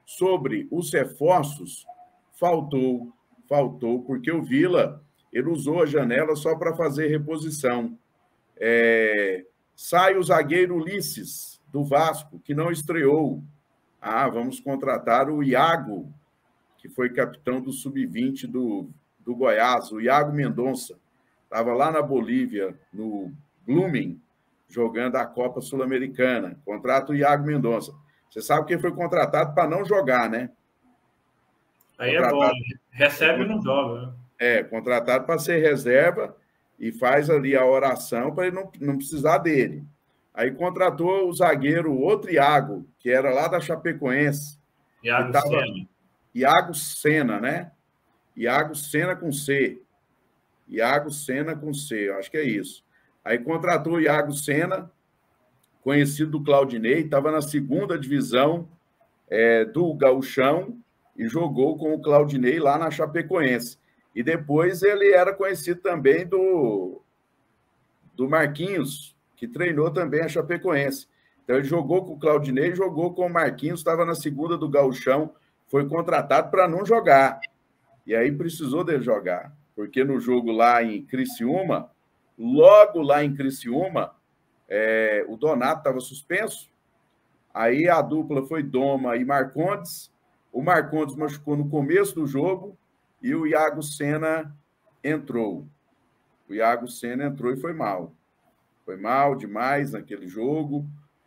Sobre os reforços, faltou, porque o Vila ele usou a janela só para fazer reposição. Sai o zagueiro Ulisses, do Vasco, que não estreou. Vamos contratar o Iago, que foi capitão do Sub-20 do Goiás, o Iago Mendonça. Estava lá na Bolívia, no Blooming, jogando a Copa Sul-Americana. Contrata o Iago Mendonça. Você sabe que ele foi contratado para não jogar, né? Aí é bom, recebe e não joga. Né? Contratado para ser reserva e faz ali a oração para ele não precisar dele. Aí contratou o zagueiro, outro Iago, que era lá da Chapecoense. Iago Sena. Iago Sena, né? Iago Sena com C. Iago Sena com C, eu acho que é isso. Aí contratou o Iago Sena, conhecido do Claudinei, estava na segunda divisão do Gauchão e jogou com o Claudinei lá na Chapecoense. E depois ele era conhecido também do Marquinhos, que treinou também a Chapecoense. Então ele jogou com o Claudinei, jogou com o Marquinhos, estava na segunda do Gauchão, foi contratado para não jogar. E aí precisou dele jogar, porque no jogo lá em Criciúma, logo lá em Criciúma, o Donato estava suspenso. Aí a dupla foi Doma e Marcondes. O Marcondes machucou no começo do jogo e o Iago Sena entrou. O Iago Sena entrou e foi mal. Foi mal demais naquele jogo.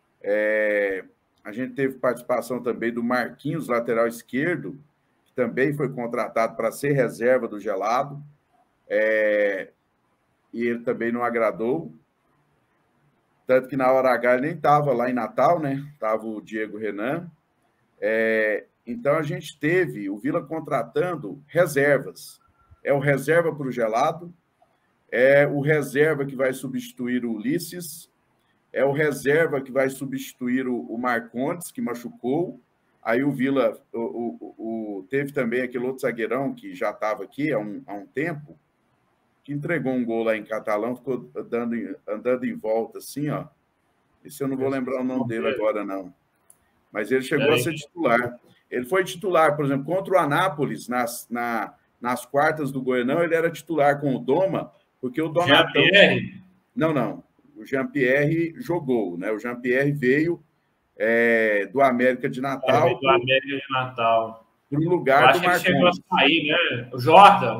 A gente teve participação também do Marquinhos, lateral esquerdo, que também foi contratado para ser reserva do Gelado. E ele também não agradou. Tanto que na hora H ele nem estava lá em Natal, né? Estava o Diego Renan. Então a gente teve o Vila contratando reservas. É o reserva para o Gelado, é o reserva que vai substituir o Ulisses, é o reserva que vai substituir o Marcondes, que machucou. Aí o Vila teve também aquele outro zagueirão que já estava aqui há um tempo, que entregou um gol lá em Catalão, ficou andando em volta assim, ó. Esse eu não vou lembrar o nome dele agora, não. Mas ele chegou a ser titular. Ele foi titular, por exemplo, contra o Anápolis, nas quartas do Goianão, ele era titular com o Doma, porque o Donatão... Jean-Pierre? Não. O Jean-Pierre jogou, né? O Jean-Pierre veio do América de Natal. Do América de Natal. Para o lugar do Marcondes. Acho que ele chegou a sair, né? O Jordan.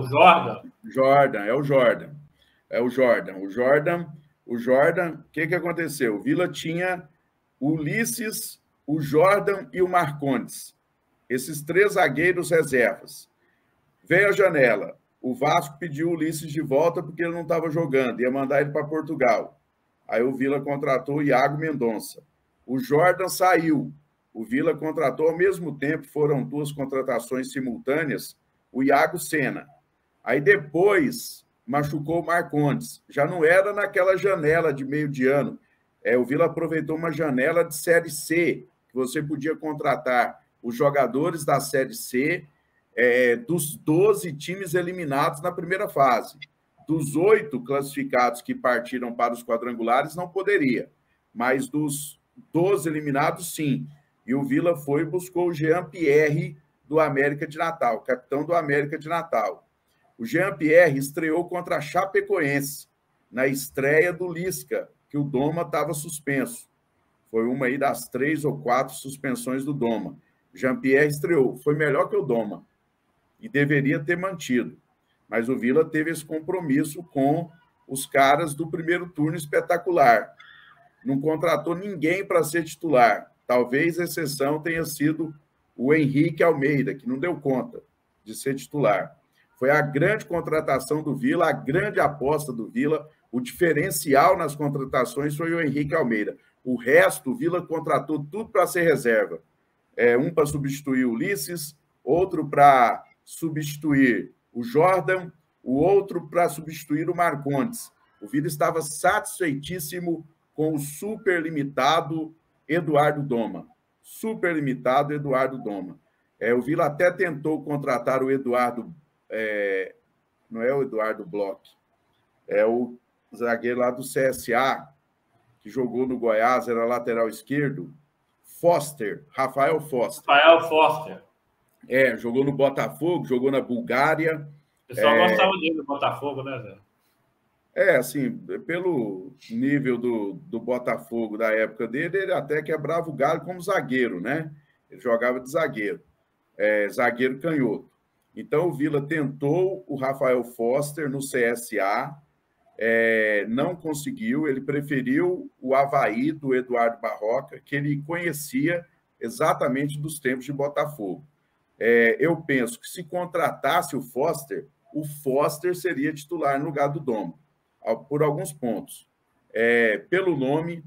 O Jordan, o que aconteceu? O Vila tinha o Ulisses, o Jordan e o Marcondes. Esses três zagueiros reservas. Veio a janela. O Vasco pediu o Ulisses de volta porque ele não estava jogando, ia mandar ele para Portugal. Aí o Vila contratou o Iago Mendonça. O Jordan saiu. O Vila contratou ao mesmo tempo, foram duas contratações simultâneas, o Iago Sena. Aí depois machucou o Marcondes. Já não era naquela janela de meio de ano. O Vila aproveitou uma janela de Série C, que você podia contratar os jogadores da Série C dos 12 times eliminados na primeira fase. Dos 8 classificados que partiram para os quadrangulares, não poderia. Mas dos 12 eliminados, sim. E o Vila foi e buscou o Jean-Pierre do América de Natal, capitão do América de Natal. O Jean-Pierre estreou contra a Chapecoense, na estreia do Lisca, que o Doma estava suspenso. Foi uma aí das 3 ou 4 suspensões do Doma. Jean-Pierre estreou, foi melhor que o Doma e deveria ter mantido. Mas o Vila teve esse compromisso com os caras do primeiro turno espetacular. Não contratou ninguém para ser titular. Talvez a exceção tenha sido o Henrique Almeida, que não deu conta de ser titular. Foi a grande contratação do Vila, a grande aposta do Vila. O diferencial nas contratações foi o Henrique Almeida. O resto, o Vila contratou tudo para ser reserva. Um para substituir o Ulisses, outro para substituir o Jordan, o outro para substituir o Marcondes. O Vila estava satisfeitíssimo com o superlimitado Eduardo Doma. Superlimitado Eduardo Doma. O Vila até tentou contratar o Eduardo... não é o Eduardo Bloch, é o zagueiro lá do CSA, que jogou no Goiás, era lateral esquerdo. Foster, Rafael Foster. Rafael Foster. Jogou no Botafogo, jogou na Bulgária. O pessoal gostava dele do Botafogo, né, Zé? Assim, pelo nível do Botafogo da época dele, ele até quebrava o galho como zagueiro, né? Ele jogava de zagueiro, zagueiro canhoto. Então, o Vila tentou o Rafael Foster no CSA, não conseguiu, ele preferiu o Avaí do Eduardo Barroca, que ele conhecia exatamente dos tempos de Botafogo. Eu penso que se contratasse o Foster seria titular no lugar do Doma, por alguns pontos. Pelo nome,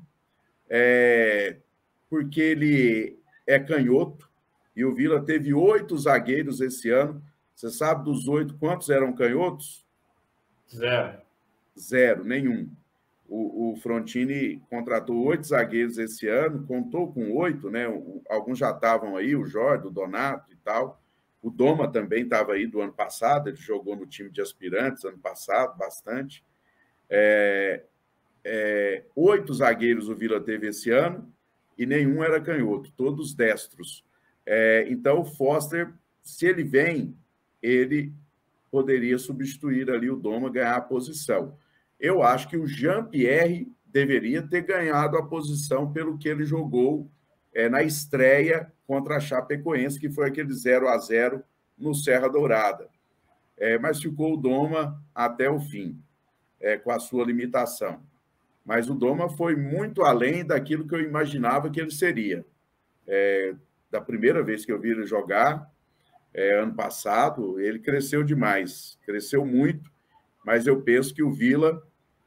porque ele é canhoto, e o Vila teve 8 zagueiros esse ano. Você sabe dos 8 quantos eram canhotos? 0. 0, nenhum. O Frontini contratou 8 zagueiros esse ano, contou com 8, né? Alguns já estavam aí, o Jorge, o Donato e tal. O Doma também estava aí do ano passado, ele jogou no time de aspirantes ano passado, bastante. 8 zagueiros o Vila teve esse ano e nenhum era canhoto, todos destros. Então, o Foster, se ele vem, ele poderia substituir ali o Doma, ganhar a posição. Eu acho que o Jean-Pierre deveria ter ganhado a posição pelo que ele jogou na estreia contra a Chapecoense, que foi aquele 0-0 no Serra Dourada. Mas ficou o Doma até o fim, com a sua limitação. Mas o Doma foi muito além daquilo que eu imaginava que ele seria. Da primeira vez que eu vi ele jogar, ano passado, ele cresceu demais, cresceu muito, mas eu penso que o Vila,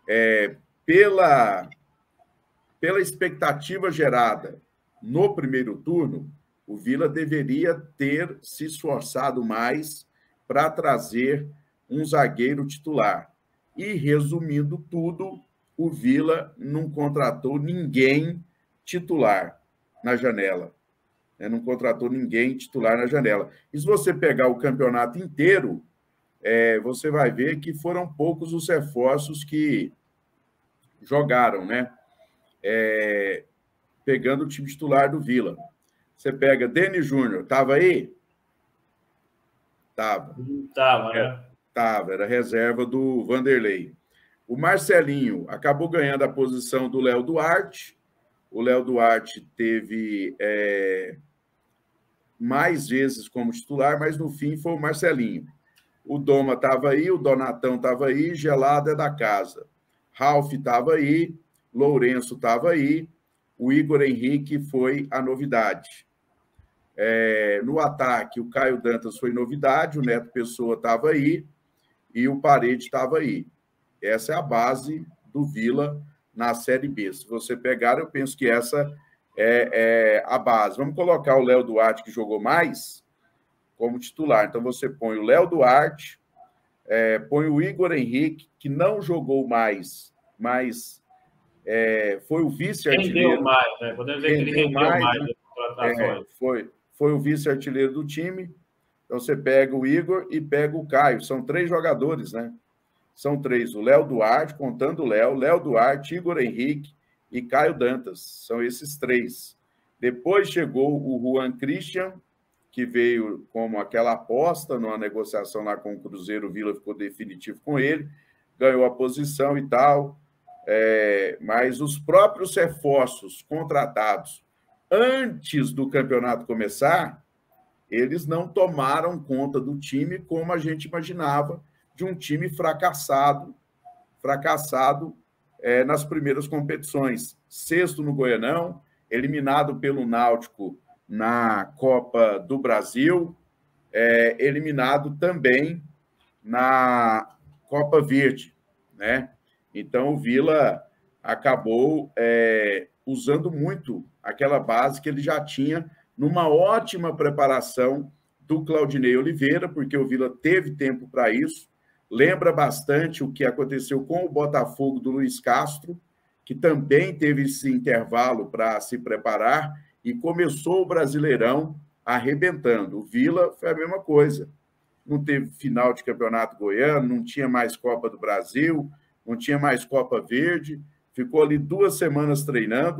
pela expectativa gerada no primeiro turno, o Vila deveria ter se esforçado mais para trazer um zagueiro titular. E, resumindo tudo, o Vila não contratou ninguém titular na janela. Não contratou ninguém titular na janela. E se você pegar o campeonato inteiro, você vai ver que foram poucos os reforços que jogaram, né? Pegando o time titular do Vila. Você pega Denis Júnior, estava aí? Estava. Estava, né? Estava, era reserva do Vanderlei. O Marcelinho acabou ganhando a posição do Léo Duarte. O Léo Duarte teve mais vezes como titular, mas no fim foi o Marcelinho. O Doma estava aí, o Donatão estava aí, Gelada é da casa. Ralf estava aí, Lourenço estava aí, o Igor Henrique foi a novidade. No ataque, o Caio Dantas foi novidade, o Neto Pessoa estava aí e o Parede estava aí. Essa é a base do Vila na Série B. Se você pegar, eu penso que essa é a base. Vamos colocar o Léo Duarte, que jogou mais, como titular. Então, você põe o Léo Duarte, põe o Igor Henrique, que não jogou mais, mas foi o vice-artilheiro. Rendeu mais, né? Podemos dizer que ele rendeu mais. Né? Foi o vice-artilheiro do time. Então, você pega o Igor e pega o Caio. São 3 jogadores, né? São 3. O Léo Duarte, contando o Léo Duarte, Igor Henrique e Caio Dantas. São esses 3. Depois chegou o Juan Christian, que veio como aquela aposta numa negociação lá com o Cruzeiro. O Vila ficou definitivo com ele, ganhou a posição e tal. Mas os próprios reforços contratados antes do campeonato começar, eles não tomaram conta do time como a gente imaginava, de um time fracassado nas primeiras competições. 6º no Goianão, eliminado pelo Náutico na Copa do Brasil, eliminado também na Copa Verde, né? Então, o Vila acabou usando muito aquela base que ele já tinha numa ótima preparação do Claudinei Oliveira, porque o Vila teve tempo para isso. Lembra bastante o que aconteceu com o Botafogo do Luiz Castro, que também teve esse intervalo para se preparar e começou o Brasileirão arrebentando. O Vila foi a mesma coisa. Não teve final de campeonato goiano, não tinha mais Copa do Brasil, não tinha mais Copa Verde, ficou ali 2 semanas treinando.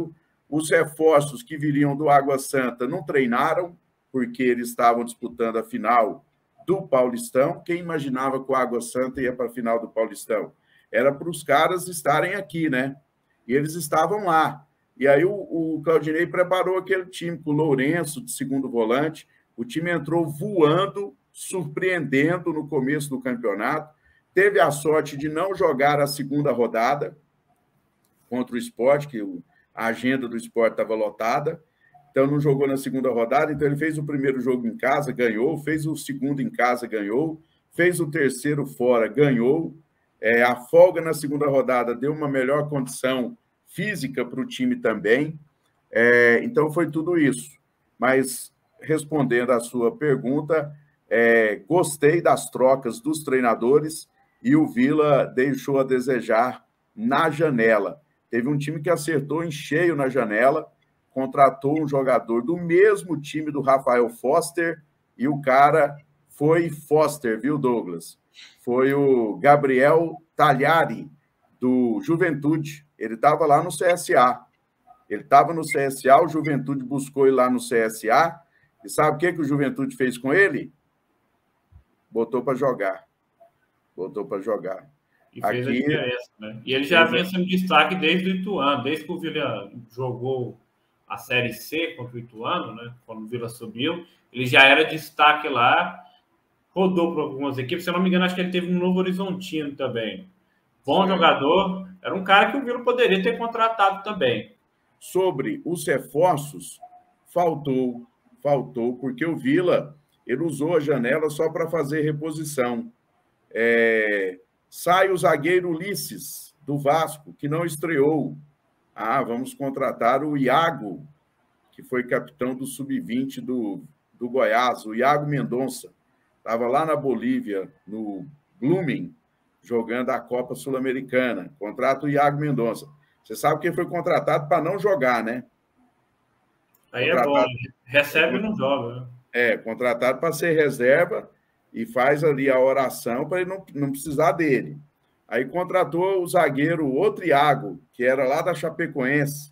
Os reforços que viriam do Água Santa não treinaram, porque eles estavam disputando a final do Paulistão. Quem imaginava que o Água Santa ia para a final do Paulistão? Era para os caras estarem aqui, né? E eles estavam lá. E aí o Claudinei preparou aquele time com o Lourenço, de segundo volante. O time entrou voando, surpreendendo no começo do campeonato. Teve a sorte de não jogar a segunda rodada contra o Sport, que a agenda do Sport estava lotada. Então, não jogou na segunda rodada. Então, ele fez o primeiro jogo em casa, ganhou. Fez o segundo em casa, ganhou. Fez o terceiro fora, ganhou. A folga na segunda rodada deu uma melhor condição física para o time também. Então, foi tudo isso. Mas, respondendo à sua pergunta, gostei das trocas dos treinadores e o Vila deixou a desejar na janela. Teve um time que acertou em cheio na janela, contratou um jogador do mesmo time do Rafael Foster, e o cara foi Foster, viu, Douglas? Foi o Gabriel Talhari, do Juventude. Ele estava lá no CSA. Ele estava no CSA, o Juventude buscou ele lá no CSA, e sabe o que o Juventude fez com ele? Botou para jogar. Botou para jogar. E fez a diferença, né? E ele já vinha sendo destaque desde o Ituano, desde que o Vila jogou a Série C contra o Ituano, né? Quando o Vila subiu, ele já era destaque lá, rodou por algumas equipes, se eu não me engano, acho que ele teve um Novo Horizontino também. Bom jogador, era um cara que o Vila poderia ter contratado também. Sobre os reforços, faltou, porque o Vila, ele usou a janela só para fazer reposição. Sai o zagueiro Ulisses, do Vasco, que não estreou. Vamos contratar o Iago, que foi capitão do Sub-20 do Goiás, o Iago Mendonça. Estava lá na Bolívia, no Blooming, jogando a Copa Sul-Americana. Contrata o Iago Mendonça. Você sabe que foi contratado para não jogar, né? Aí é bom, recebe e não joga. Né? Contratado para ser reserva e faz ali a oração para ele não precisar dele. Aí contratou o zagueiro, o outro Iago, que era lá da Chapecoense.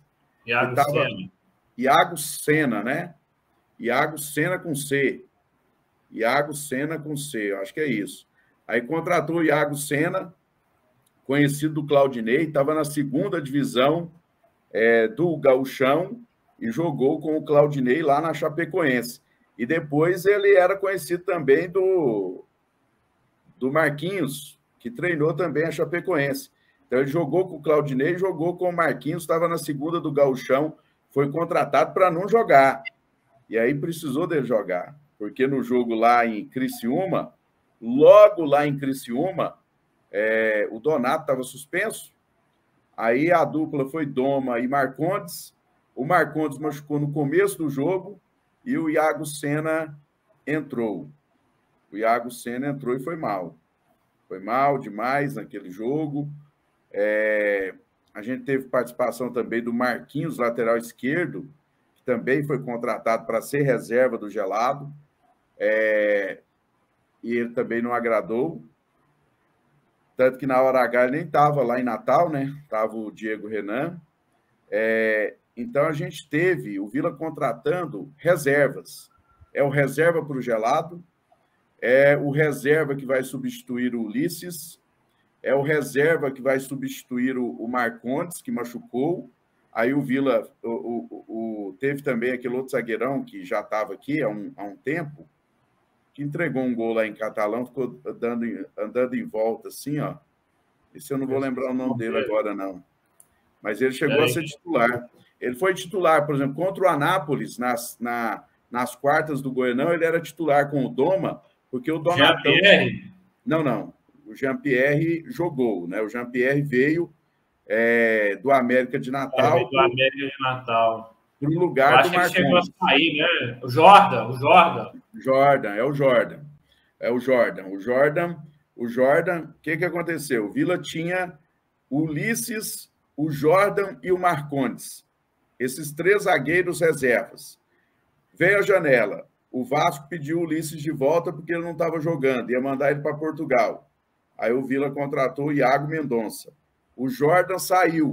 Iago Sena, né? Iago Sena com C. Iago Sena com C, eu acho que é isso. Aí contratou o Iago Sena, conhecido do Claudinei, estava na segunda divisão do Gauchão e jogou com o Claudinei lá na Chapecoense. E depois ele era conhecido também do Marquinhos, que treinou também a Chapecoense. Então, ele jogou com o Claudinei, jogou com o Marquinhos, estava na segunda do Gauchão, foi contratado para não jogar. E aí precisou dele jogar, porque no jogo lá em Criciúma, logo lá em Criciúma, o Donato estava suspenso, aí a dupla foi Doma e Marcondes, o Marcondes machucou no começo do jogo e o Iago Sena entrou. O Iago Sena entrou e foi mal. Foi mal demais naquele jogo. A gente teve participação também do Marquinhos, lateral esquerdo, que também foi contratado para ser reserva do Gelado. E ele também não agradou. Tanto que na hora H ele nem estava lá em Natal, né? Estava o Diego Renan. Então, a gente teve o Vila contratando reservas. É o reserva para o Gelado, é o reserva que vai substituir o Ulisses, é o reserva que vai substituir o Marcondes, que machucou. Aí o Vila teve também aquele outro zagueirão que já estava aqui há um tempo, que entregou um gol lá em Catalão, ficou andando em volta assim, ó. Esse eu não vou lembrar o nome dele agora, não. Mas ele chegou a ser titular. Ele foi titular, por exemplo, contra o Anápolis, nas quartas do Goianão, ele era titular com o Doma, porque o Donatão... Jean-Pierre? Não. O Jean-Pierre jogou, né? O Jean-Pierre veio do América de Natal. Do América de Natal. Para o lugar do Marcondes. Ele chegou a sair, né? O Jordan. É o Jordan. O que aconteceu? O Vila tinha o Ulisses, o Jordan e o Marcondes. Esses três zagueiros reservas. Veio a janela. O Vasco pediu o Ulisses de volta porque ele não estava jogando, ia mandar ele para Portugal. Aí o Vila contratou o Iago Mendonça. O Jordan saiu.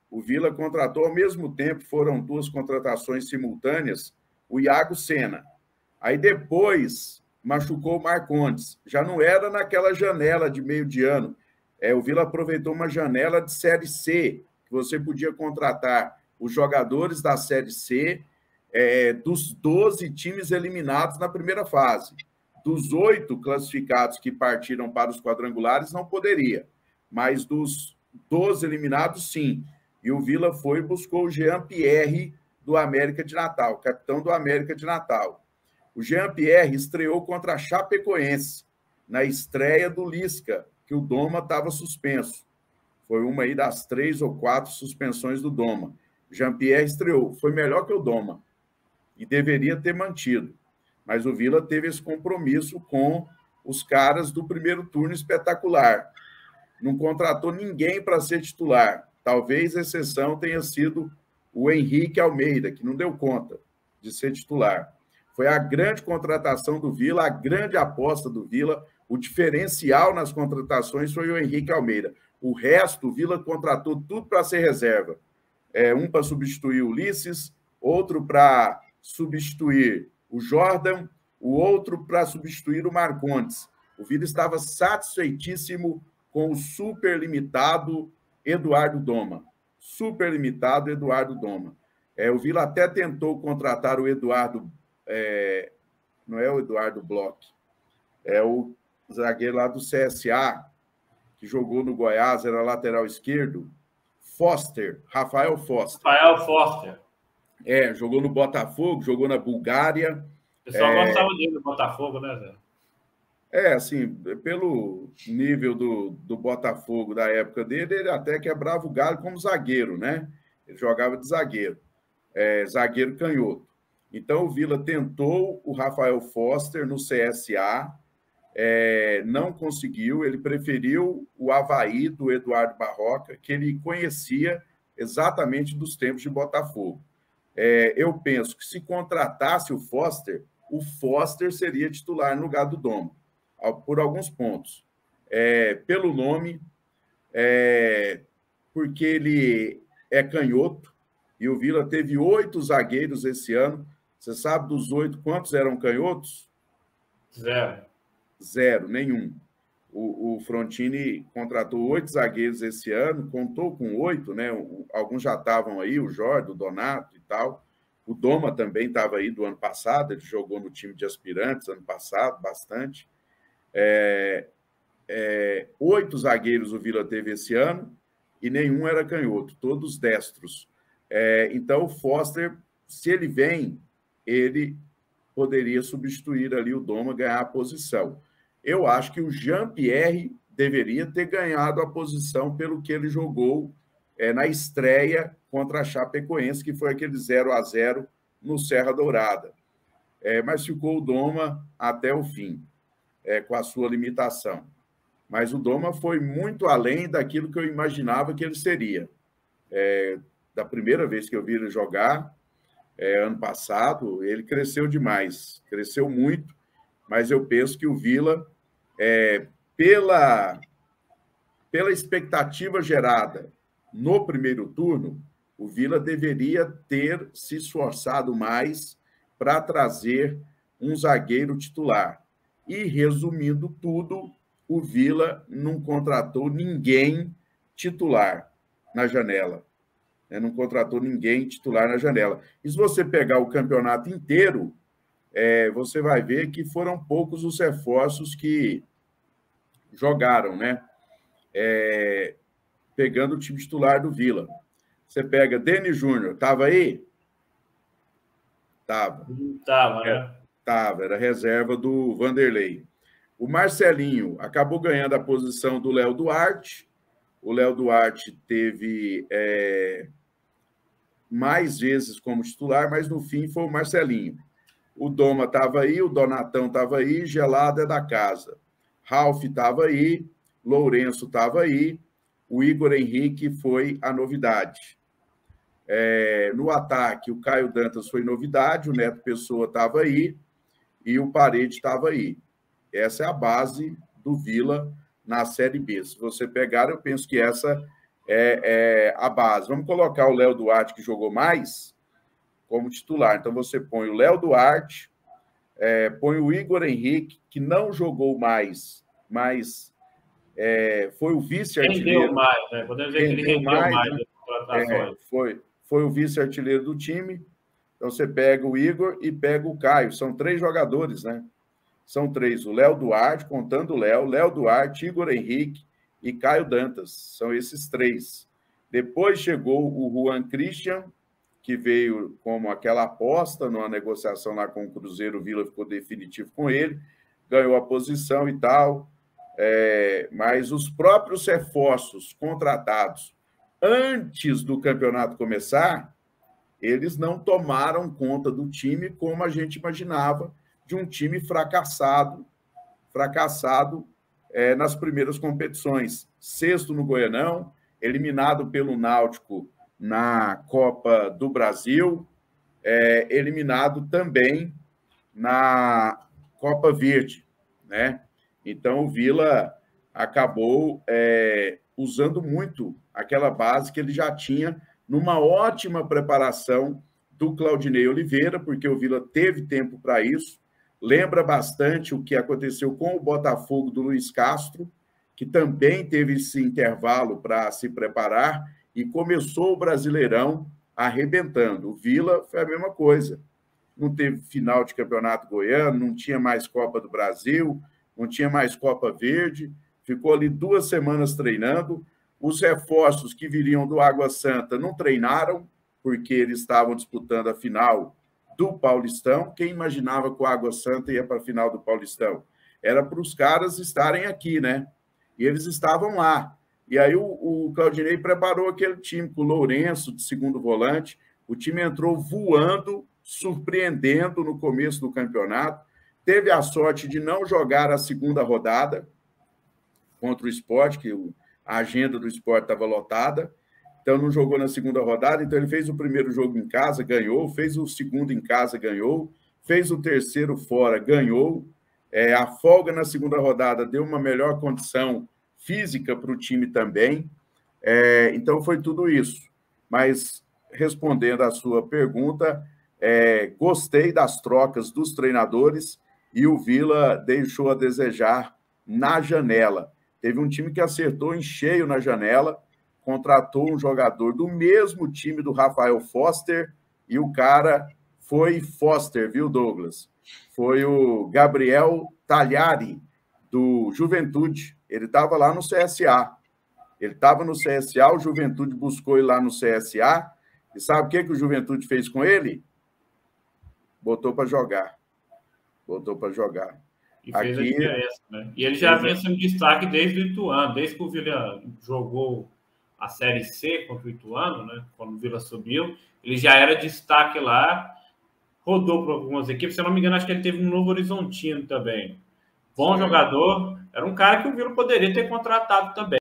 o Vila contratou ao mesmo tempo, foram 2 contratações simultâneas, o Iago Sena. Aí depois machucou o Marcondes. Já não era naquela janela de meio de ano. O Vila aproveitou uma janela de Série C, que você podia contratar os jogadores da Série C dos 12 times eliminados na primeira fase. Dos 8 classificados que partiram para os quadrangulares, não poderia. Mas dos 12 eliminados, sim. E o Vila foi e buscou o Jean-Pierre do América de Natal, capitão do América de Natal. O Jean-Pierre estreou contra a Chapecoense, na estreia do Lisca, que o Doma estava suspenso. Foi uma aí das 3 ou 4 suspensões do Doma. Jean-Pierre estreou, foi melhor que o Doma, e deveria ter mantido. Mas o Vila teve esse compromisso com os caras do primeiro turno espetacular. Não contratou ninguém para ser titular. Talvez a exceção tenha sido o Henrique Almeida, que não deu conta de ser titular. Foi a grande contratação do Vila, a grande aposta do Vila. O diferencial nas contratações foi o Henrique Almeida. O resto, o Vila contratou tudo para ser reserva. Um para substituir o Ulisses, outro para substituir o Jordan, o outro para substituir o Marcondes. O Vila estava satisfeitíssimo com o superlimitado Eduardo Doma. Superlimitado Eduardo Doma. O Vila até tentou contratar o Eduardo... não é o Eduardo Bloch, é o zagueiro lá do CSA, que jogou no Goiás, era lateral esquerdo, Foster, Rafael Foster. Rafael Foster. Jogou no Botafogo, jogou na Bulgária. O pessoal gostava dele no Botafogo, né, Zé? Assim, pelo nível do Botafogo da época dele, ele até quebrava o galho como zagueiro, né? Ele jogava de zagueiro, zagueiro canhoto. Então, o Vila tentou o Rafael Foster no CSA, não conseguiu, ele preferiu o Avaí do Eduardo Barroca, que ele conhecia exatamente dos tempos de Botafogo. Eu penso que se contratasse o Foster seria titular no lugar do Doma, por alguns pontos. Pelo nome, porque ele é canhoto, e o Vila teve 8 zagueiros esse ano. Você sabe dos 8 quantos eram canhotos? 0, nenhum. O Frontini contratou 8 zagueiros esse ano, contou com 8, né? Alguns já estavam aí, o Jorge, o Donato e tal. O Doma também estava aí do ano passado, ele jogou no time de aspirantes ano passado, bastante. 8 zagueiros o Vila teve esse ano e nenhum era canhoto, todos destros. Então, o Foster, se ele vem, ele poderia substituir ali o Doma, ganhar a posição. Eu acho que o Jean-Pierre deveria ter ganhado a posição pelo que ele jogou na estreia contra a Chapecoense, que foi aquele 0-0 no Serra Dourada. Mas ficou o Doma até o fim, com a sua limitação. Mas o Doma foi muito além daquilo que eu imaginava que ele seria. Da primeira vez que eu vi ele jogar, ano passado, ele cresceu demais, cresceu muito, mas eu penso que o Vila, pela expectativa gerada no primeiro turno, o Vila deveria ter se esforçado mais para trazer um zagueiro titular. E, resumindo tudo, o Vila não contratou ninguém titular na janela. Não contratou ninguém titular na janela. E se você pegar o campeonato inteiro, você vai ver que foram poucos os reforços que jogaram, né? Pegando o time titular do Vila. Você pega Denis Júnior, estava aí? Estava. Estava, né? Estava, era reserva do Vanderlei. O Marcelinho acabou ganhando a posição do Léo Duarte. O Léo Duarte teve mais vezes como titular, mas no fim foi o Marcelinho. O Doma estava aí, o Donatão estava aí, Gelado é da casa. Ralf estava aí, Lourenço estava aí, o Igor Henrique foi a novidade. No ataque, o Caio Dantas foi novidade, o Neto Pessoa estava aí e o Parede estava aí. Essa é a base do Vila na Série B. Se você pegar, eu penso que essa a base. Vamos colocar o Léo Duarte, que jogou mais, como titular. Então, você põe o Léo Duarte, põe o Igor Henrique, que não jogou mais, mas foi o vice-artilheiro. Rendeu mais, né? Podemos dizer que ele rendeu mais das contratações. Foi o vice-artilheiro do time. Então, você pega o Igor e pega o Caio. São 3 jogadores, né? São 3. O Léo Duarte, contando o Léo Duarte, Igor Henrique e Caio Dantas. São esses 3. Depois chegou o Juan Christian, que veio como aquela aposta numa negociação lá com o Cruzeiro. O Vila ficou definitivo com ele, ganhou a posição e tal. Mas os próprios reforços contratados antes do campeonato começar, eles não tomaram conta do time como a gente imaginava, de um time fracassado nas primeiras competições. 6º no Goianão, eliminado pelo Náutico na Copa do Brasil, eliminado também na Copa Verde, né? Então, o Vila acabou usando muito aquela base que ele já tinha numa ótima preparação do Claudinei Oliveira, porque o Vila teve tempo para isso. Lembra bastante o que aconteceu com o Botafogo do Luiz Castro, que também teve esse intervalo para se preparar e começou o Brasileirão arrebentando. O Vila foi a mesma coisa. Não teve final de campeonato goiano, não tinha mais Copa do Brasil, não tinha mais Copa Verde, ficou ali 2 semanas treinando. Os reforços que viriam do Água Santa não treinaram, porque eles estavam disputando a final do Paulistão. Quem imaginava que o Água Santa ia para a final do Paulistão? Era para os caras estarem aqui, né? E eles estavam lá. E aí o Claudinei preparou aquele time com o Lourenço de segundo volante. O time entrou voando, surpreendendo no começo do campeonato. Teve a sorte de não jogar a segunda rodada contra o Sport, que a agenda do Sport estava lotada. Então, não jogou na segunda rodada. Então, ele fez o primeiro jogo em casa, ganhou. Fez o segundo em casa, ganhou. Fez o terceiro fora, ganhou. A folga na segunda rodada deu uma melhor condição física para o time também. Então, foi tudo isso. Mas, respondendo à sua pergunta, gostei das trocas dos treinadores e o Vila deixou a desejar na janela. Teve um time que acertou em cheio na janela, contratou um jogador do mesmo time do Rafael Foster, e o cara foi Foster, viu, Douglas? Foi o Gabriel Talhari, do Juventude. Ele estava lá no CSA. O Juventude buscou ele lá no CSA, e sabe o que o Juventude fez com ele? Botou para jogar. E fez a diferença, né? E ele já vinha sendo destaque desde o Ituano, desde que o Vila jogou a Série C contra o Ituano, né? Quando o Vila subiu, ele já era destaque lá, rodou por algumas equipes, se eu não me engano, acho que ele teve um Novo Horizontino também. Bom jogador, era um cara que o Vila poderia ter contratado também.